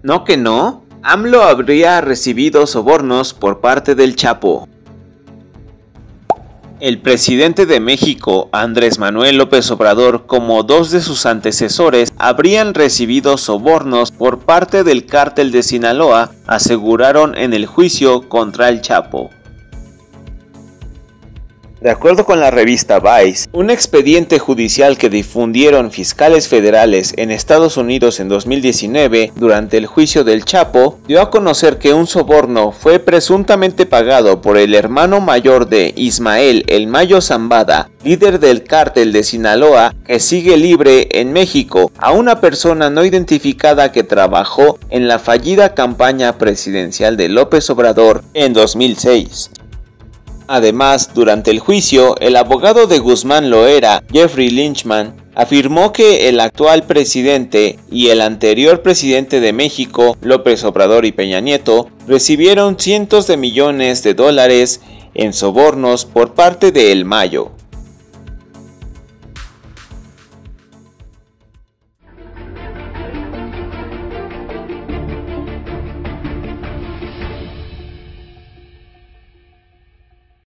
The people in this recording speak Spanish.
No que no, AMLO habría recibido sobornos por parte del Chapo. El presidente de México, Andrés Manuel López Obrador, como dos de sus antecesores, habrían recibido sobornos por parte del cártel de Sinaloa, aseguraron en el juicio contra el Chapo. De acuerdo con la revista Vice, un expediente judicial que difundieron fiscales federales en Estados Unidos en 2019 durante el juicio del Chapo, dio a conocer que un soborno fue presuntamente pagado por el hermano mayor de Ismael El Mayo Zambada, líder del cártel de Sinaloa, que sigue libre en México, a una persona no identificada que trabajó en la fallida campaña presidencial de López Obrador en 2006. Además, durante el juicio, el abogado de Guzmán Loera, Jeffrey Lynchman, afirmó que el actual presidente y el anterior presidente de México, López Obrador y Peña Nieto, recibieron cientos de millones de dólares en sobornos por parte de El Mayo.